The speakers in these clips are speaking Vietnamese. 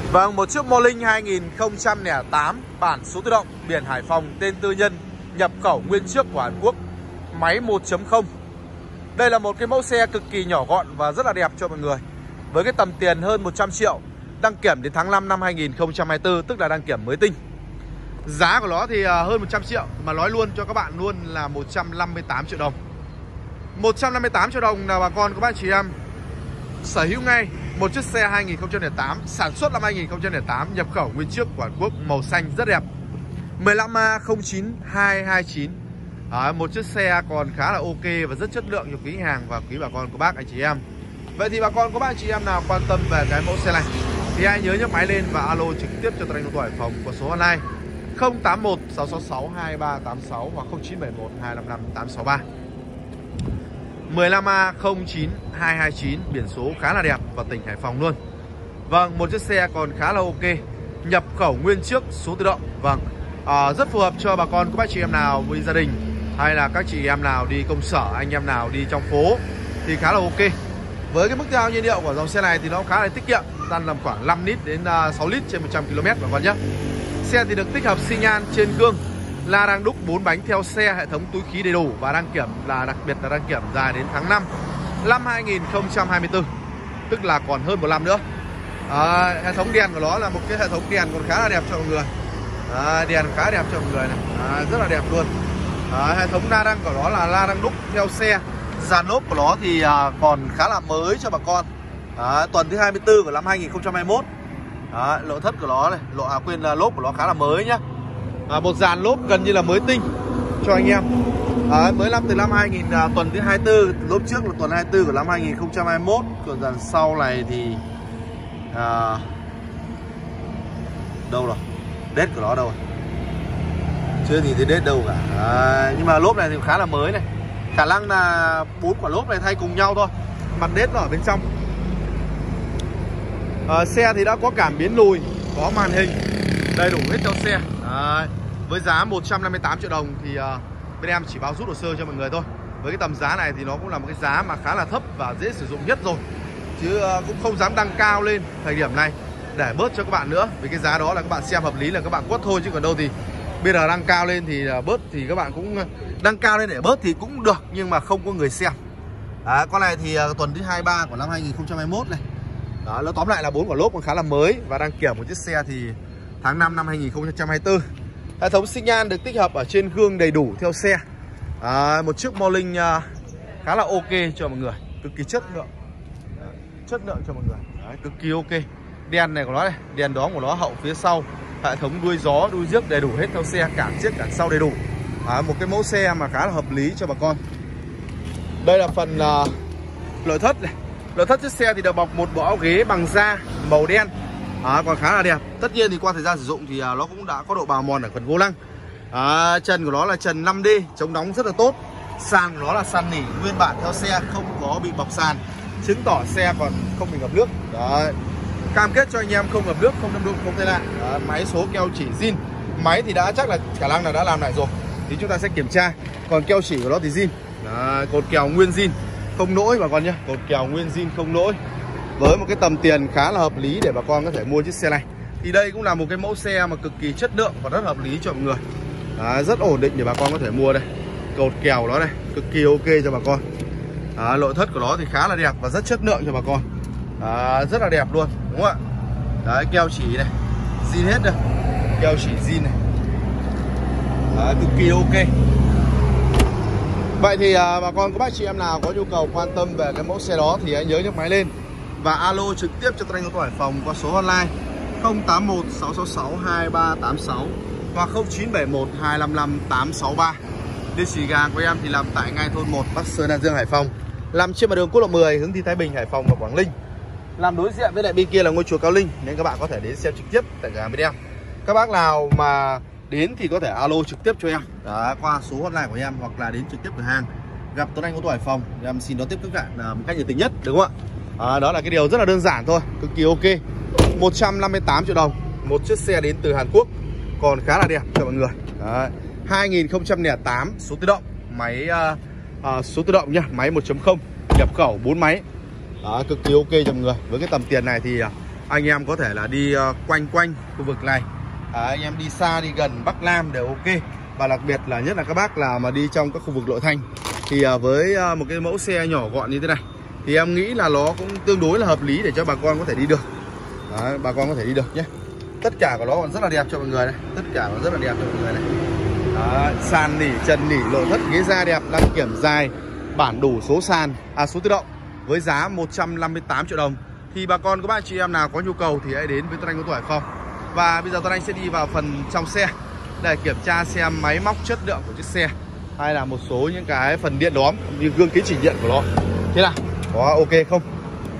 Vâng, một chiếc Morning 2008 bản số tự động, biển Hải Phòng, tên tư nhân, nhập khẩu nguyên chiếc của Hàn Quốc, máy 1.0. Đây là một cái mẫu xe cực kỳ nhỏ gọn và rất là đẹp cho mọi người. Với cái tầm tiền hơn 100 triệu, đăng kiểm đến tháng 5 năm 2024, tức là đăng kiểm mới tinh. Giá của nó thì hơn 100 triệu, mà nói luôn cho các bạn luôn là 158 triệu đồng. 158 triệu đồng là bà con của bác chị em sở hữu ngay một chiếc xe 2008, sản xuất năm 2008, nhập khẩu nguyên chiếc của Hàn Quốc, màu xanh rất đẹp. 15A09229. Một chiếc xe còn khá là ok và rất chất lượng cho quý hàng và quý bà con của bác anh chị em. Vậy thì bà con của bác anh chị em nào quan tâm về cái mẫu xe này thì hãy nhớ nhấc máy lên và alo trực tiếp cho Tuấn Anh ô tô Hải Phòng qua số hotline 081 666 2386 hoặc 0971 255 863. 15A09229, biển số khá là đẹp và tỉnh Hải Phòng luôn. Vâng, một chiếc xe còn khá là ok, nhập khẩu nguyên chiếc, số tự động. Vâng, rất phù hợp cho bà con các bác chị em nào với gia đình, hay là các chị em nào đi công sở, anh em nào đi trong phố thì khá là ok. Với cái mức tiêu hao nhiên liệu của dòng xe này thì nó khá là tiết kiệm, đang làm khoảng 5 lít đến 6 lít trên 100 km bà con nhé. Xe thì được tích hợp xi nhan trên gương, la răng đúc 4 bánh theo xe, hệ thống túi khí đầy đủ và đăng kiểm là đặc biệt là đăng kiểm dài đến tháng 5 năm 2024, tức là còn hơn 1 năm nữa. Hệ thống đèn của nó là một cái hệ thống đèn còn khá là đẹp cho mọi người. Đèn khá đẹp cho mọi người này, rất là đẹp luôn. Hệ thống la răng của nó là la răng đúc theo xe. Dàn lốp của nó thì còn khá là mới cho bà con. Tuần thứ 24 của năm 2021. Nội thất của nó này, lốp của nó khá là mới nhá. Một dàn lốp gần như là mới tinh cho anh em. Mới lắp từ năm 2000, tuần thứ 24, lốp trước là tuần 24 của năm 2021. Còn dàn sau này thì đâu rồi? Đết của nó đâu rồi? Chưa nhìn thấy đết đâu cả. Nhưng mà lốp này thì khá là mới này. Khả năng là 4 quả lốp này thay cùng nhau thôi. Mặt đết nó ở bên trong. Xe thì đã có cảm biến lùi, có màn hình đầy đủ hết cho xe. Với giá 158 triệu đồng thì bên em chỉ báo rút hồ sơ cho mọi người thôi. Với cái tầm giá này thì nó cũng là một cái giá mà khá là thấp và dễ sử dụng nhất rồi, chứ cũng không dám đăng cao lên thời điểm này để bớt cho các bạn nữa. Vì cái giá đó là các bạn xem hợp lý là các bạn quất thôi, chứ còn đâu thì bây giờ đăng cao lên thì bớt thì các bạn cũng đăng cao lên để bớt thì cũng được, nhưng mà không có người xem. Con này thì tuần thứ 23 của năm 2021 này. Nó tóm lại là 4 quả lốp còn khá là mới và đăng kiểm một chiếc xe thì tháng 5 năm 2024. Hệ thống xi nhan được tích hợp ở trên gương đầy đủ theo xe. Một chiếc Morning khá là ok cho mọi người, cực kỳ chất lượng. Chất lượng cho mọi người. Cực kỳ ok. Đèn này của nó này, đèn đóm của nó hậu phía sau, hệ thống đuôi gió, đuôi rước đầy đủ hết theo xe, cản trước cản sau đầy đủ. Một cái mẫu xe mà khá là hợp lý cho bà con. Đây là phần nội thất này. Nội thất chiếc xe thì được bọc một bộ áo ghế bằng da màu đen, còn khá là đẹp. Tất nhiên thì qua thời gian sử dụng thì nó cũng đã có độ bào mòn ở phần vô lăng. Trần của nó là trần 5D, chống đóng rất là tốt. Sàn của nó là sàn nỉ nguyên bản theo xe, không có bị bọc sàn, chứng tỏ xe còn không bị ngập nước. Đấy. Cam kết cho anh em không ngập nước, không đâm đụng, không tai nạn. Máy số keo chỉ zin. Máy thì đã chắc là khả năng là đã làm lại rồi, thì chúng ta sẽ kiểm tra. Còn keo chỉ của nó thì zin. Cột kèo nguyên zin, không lỗi bà con nhé. Cột kèo nguyên zin không lỗi. Với một cái tầm tiền khá là hợp lý để bà con có thể mua chiếc xe này, thì đây cũng là một cái mẫu xe mà cực kỳ chất lượng và rất hợp lý cho mọi người. Rất ổn định để bà con có thể mua đây. Cột kèo của nó này cực kỳ ok cho bà con. Nội thất của nó thì khá là đẹp và rất chất lượng cho bà con. Rất là đẹp luôn, đúng không ạ? Đấy, keo chỉ này zin hết đây, keo chỉ zin này. Cực kỳ ok. Vậy thì bà con các bác chị em nào có nhu cầu quan tâm về cái mẫu xe đó thì hãy nhớ nhấc máy lên và alo trực tiếp cho Tuấn Anh ô tô Hải Phòng qua số hotline 081 666 2386 hoặc 0971 255 863. Địa chỉ hàng của em thì làm tại ngay thôn 1, Bắc Sơn, An Dương, Hải Phòng, làm trên mặt đường quốc lộ 10 hướng đi Thái Bình, Hải Phòng và Quảng Ninh. Làm đối diện với lại bên kia là ngôi chùa Cao Linh, nên các bạn có thể đến xem trực tiếp tại cửa hàng bên em. Các bác nào mà đến thì có thể alo trực tiếp cho em qua số hotline của em, hoặc là đến trực tiếp cửa hàng gặp Tuấn Anh ô tô Hải Phòng, em xin đón tiếp các bạn một cách nhiệt tình nhất, đúng không ạ? Đó là cái điều rất là đơn giản thôi, cực kỳ ok. 158 triệu đồng, một chiếc xe đến từ Hàn Quốc còn khá là đẹp cho mọi người. 2008 số tự động, máy số tự động nhá, máy 1.0, nhập khẩu 4 máy. Cực kỳ ok cho mọi người. Với cái tầm tiền này thì anh em có thể là đi quanh khu vực này. Anh em đi xa đi gần Bắc Nam đều ok. Và đặc biệt là nhất là các bác là mà đi trong các khu vực nội thành thì với một cái mẫu xe nhỏ gọn như thế này thì em nghĩ là nó cũng tương đối là hợp lý để cho bà con có thể đi được. Đấy, bà con có thể đi được nhé. Tất cả của nó còn rất là đẹp cho mọi người này. Tất cả nó rất là đẹp cho mọi người này. Đấy, sàn nỉ, trần nỉ, nội thất, ghế da đẹp, đăng kiểm dài, bản đủ số sàn, số tự động với giá 158 triệu đồng. Thì bà con các bạn chị em nào có nhu cầu thì hãy đến với Tuấn Anh ô tô Hải Phòng. Và bây giờ Tuấn Anh sẽ đi vào phần trong xe để kiểm tra xem máy móc chất lượng của chiếc xe hay là một số những cái phần điện đóm như gương kính chỉnh điện của nó thế nào, có ok không.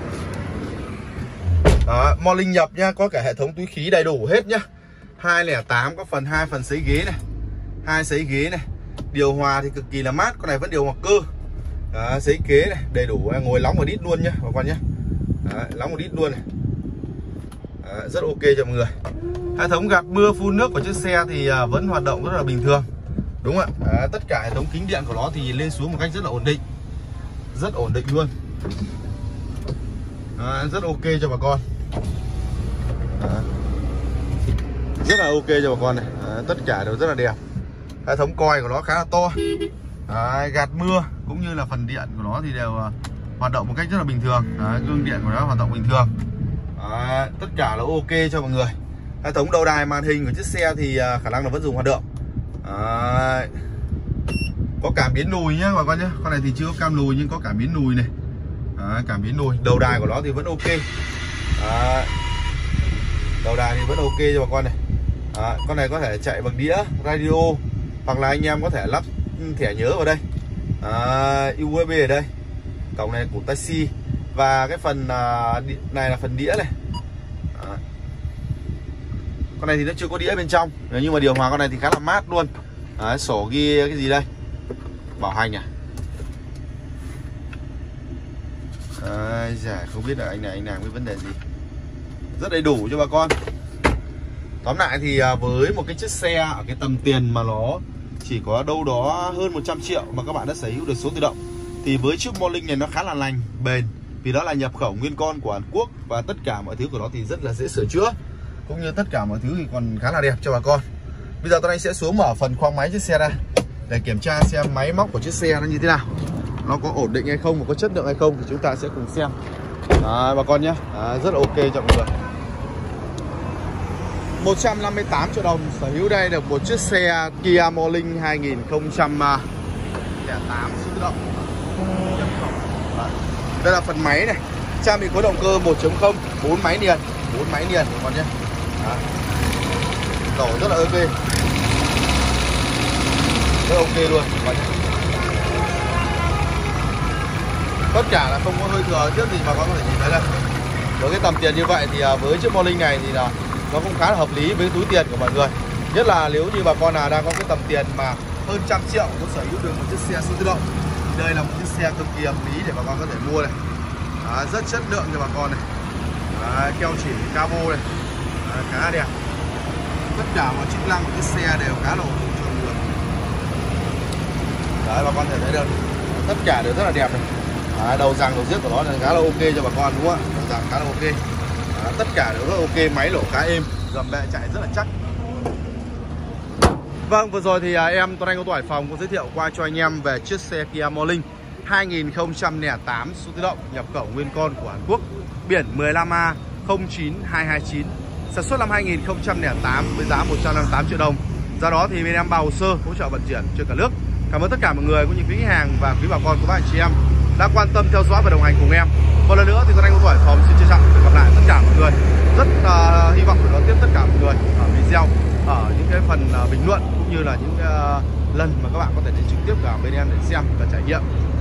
Đó, Morning nhập nhá, có cả hệ thống túi khí đầy đủ hết nhá. 208 có phần 2 phần sấy ghế này, 2 sấy ghế này, điều hòa thì cực kỳ là mát, con này vẫn điều hòa cơ. Đó, sấy ghế này đầy đủ, ngồi nóng một đít luôn nhá bà con nhá. Đó, nóng một đít luôn này. Đó, rất ok cho mọi người. Hệ thống gạt mưa phun nước của chiếc xe thì vẫn hoạt động rất là bình thường, đúng không ạ? Tất cả hệ thống kính điện của nó thì lên xuống một cách rất là ổn định, rất ổn định luôn. Rất ok cho bà con. Rất là ok cho bà con này. Tất cả đều rất là đẹp. Hệ thống coi của nó khá là to. Gạt mưa cũng như là phần điện của nó thì đều hoạt động một cách rất là bình thường. Gương điện của nó hoạt động bình thường. Tất cả là ok cho mọi người. Hệ thống đầu đài màn hình của chiếc xe thì khả năng là vẫn dùng hoạt động. Có cảm biến lùi nhá bà con nhé. Con này thì chưa có cam lùi nhưng có cảm biến lùi này. Cảm biến lùi. Đầu đài của nó thì vẫn ok. Đầu đài thì vẫn ok cho bà con này. Con này có thể chạy bằng đĩa radio, hoặc là anh em có thể lắp thẻ nhớ vào đây. USB ở đây. Cổng này của Type-C. Và cái phần này là phần đĩa này. Con này thì nó chưa có đĩa bên trong, nhưng mà điều hòa con này thì khá là mát luôn. Sổ ghi cái gì đây, bảo hành à? Dạ không biết là anh làm cái vấn đề gì. Rất đầy đủ cho bà con. Tóm lại thì với một cái chiếc xe ở cái tầm tiền mà nó chỉ có đâu đó hơn 100 triệu mà các bạn đã sở hữu được số tự động, thì với chiếc Morning này nó khá là lành, bền, vì đó là nhập khẩu nguyên con của Hàn Quốc và tất cả mọi thứ của nó thì rất là dễ sửa chữa, cũng như tất cả mọi thứ thì còn khá là đẹp cho bà con. Bây giờ Tuấn Anh sẽ xuống mở phần khoang máy chiếc xe ra để kiểm tra xem máy móc của chiếc xe nó như thế nào, nó có ổn định hay không và có chất lượng hay không thì chúng ta sẽ cùng xem. Bà con nhé, rất là ok cho mọi người. 158 triệu đồng sở hữu đây được một chiếc xe Kia Morning 2008 số tự động. Đây là phần máy này, trang bị khối động cơ 1.0, 4 máy liền, 4 máy liền các con nhé. Đổ rất là ok, rất ok luôn các con nhé. Tất cả là không có hơi thừa trước thì bà con có thể nhìn thấy đây. Với cái tầm tiền như vậy thì với chiếc Morning này thì là nó cũng khá là hợp lý với túi tiền của mọi người. Nhất là nếu như bà con nào đang có cái tầm tiền mà hơn 100 triệu muốn sở hữu được một chiếc xe siêu tự động, đây là một chiếc xe cực kỳ hợp lý để bà con có thể mua này. Rất chất lượng cho bà con này. Keo chỉ cabo này, khá là đẹp. Tất cả mọi chức năng của chiếc xe đều khá là ổn định cho mọi người. Đấy, bà con thể thấy được, tất cả đều rất là đẹp này. Đầu giằng đầu giết của nó là khá là ok cho bà con, đúng không ạ? Đầu giằng khá là ok. Tất cả đều rất ok, máy lổ khá êm, dầm bệ chạy rất là chắc. Vâng, vừa rồi thì em Tuấn Anh ô tô Hải Phòng có giới thiệu qua cho anh em về chiếc xe Kia Morning 2008 số tự động, nhập khẩu nguyên con của Hàn Quốc, biển 15A 09229, sản xuất năm 2008 với giá 158 triệu đồng. Do đó thì bên em bao hồ sơ hỗ trợ vận chuyển trên cả nước. Cảm ơn tất cả mọi người cũng như quý khách hàng và quý bà con của các anh chị em đã quan tâm theo dõi và đồng hành cùng em. Một lần nữa thì Tuấn Anh ô tô Hải Phòng xin trân trọng gặp lại tất cả mọi người. Rất hy vọng được đón tiếp tất cả mọi người ở video, ở những cái phần bình luận cũng như là những lần mà các bạn có thể đến trực tiếp vào bên em để xem và trải nghiệm.